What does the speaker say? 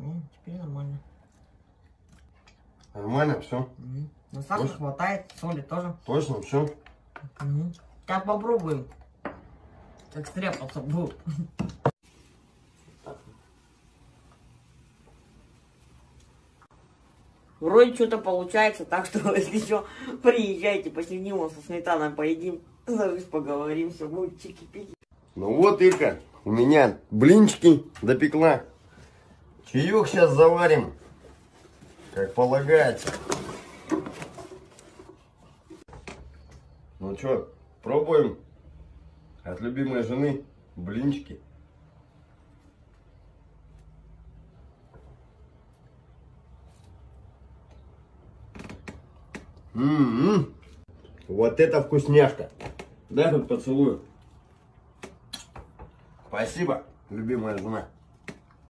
Теперь нормально. Нормально, все. На сахар хватает, соли тоже. Точно, все. Сейчас попробуем. Как стряпаться будет. Вроде что-то получается, так что если что, приезжайте, посидим вот со сметаной, поедим, поговорим, все будет чики-пики. Ну вот, Ирка, у меня блинчики допекла. Чаек сейчас заварим, как полагается. Ну что, пробуем от любимой жены блинчики. Вот это вкусняшка. Дай хоть поцелую. Спасибо, любимая жена.